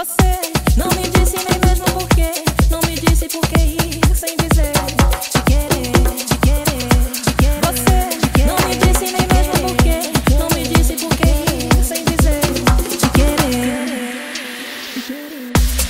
Você não me disse nem mesmo porquê, não me disse por que ir sem dizer te querer, te querer, te querer. Você não me disse nem mesmo porquê, não me disse por que ir sem dizer te querer, te querer.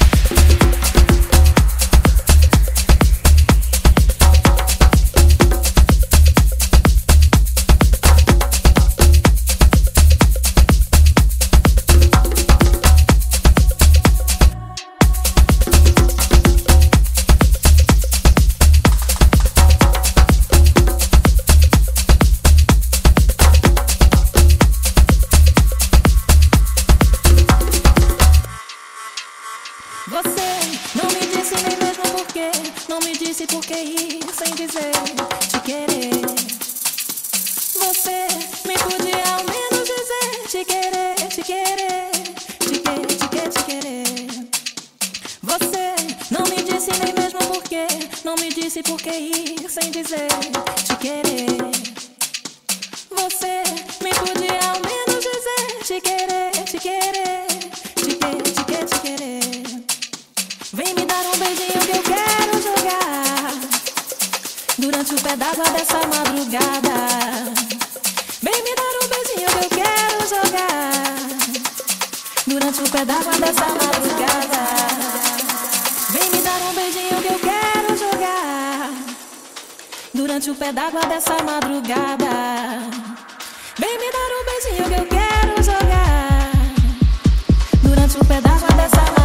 Você não me disse nem mesmo porquê, não me disse por que ir sem dizer te querer. Você me podia ao menos dizer te querer, te querer, te querer, te querer, te querer. Você não me disse nem mesmo porquê, não me disse por que ir sem dizer te querer. Você me podia ao menos dizer te querer, te querer, te querer, te querer, te querer. Vem me dar um beijinho que eu quero jogar durante o pé d'água dessa madrugada. Vem me dar um beijinho que eu quero jogar durante o pé d'água dessa madrugada. Vem me dar um beijinho que eu quero jogar durante o pé d'água dessa madrugada. Vem me dar um beijinho que eu quero jogar durante o pé d'água dessa madrugada.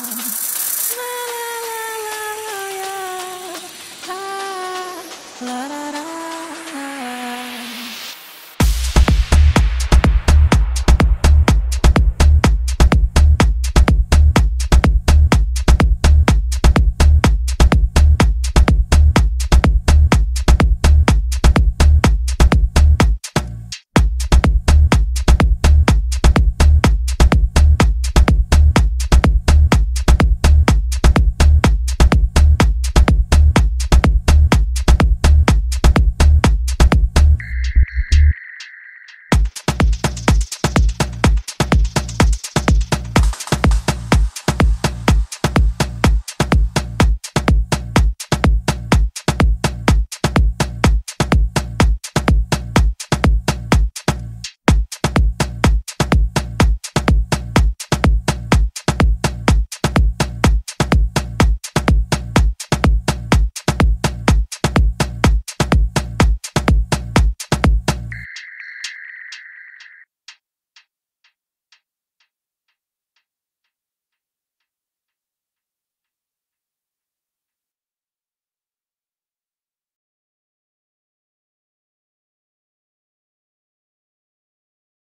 La